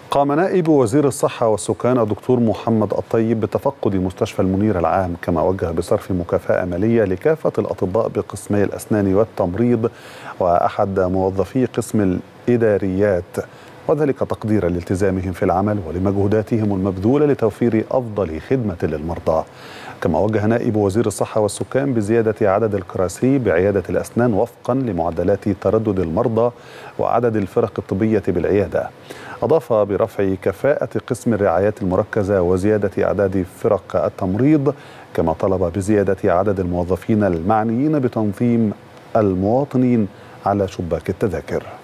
قام نائب وزير الصحة والسكان الدكتور محمد الطيب بتفقد مستشفى المنير العام، كما وجه بصرف مكافأة مالية لكافة الأطباء بقسمي الأسنان والتمريض وأحد موظفي قسم الإداريات، وذلك تقديرا لالتزامهم في العمل ولمجهوداتهم المبذولة لتوفير أفضل خدمة للمرضى. كما وجه نائب وزير الصحة والسكان بزيادة عدد الكراسي بعيادة الأسنان وفقا لمعدلات تردد المرضى وعدد الفرق الطبية بالعيادة. أضاف برفع كفاءة قسم الرعايات المركزة وزيادة أعداد فرق التمريض، كما طلب بزيادة عدد الموظفين المعنيين بتنظيم المواطنين على شباك التذاكر.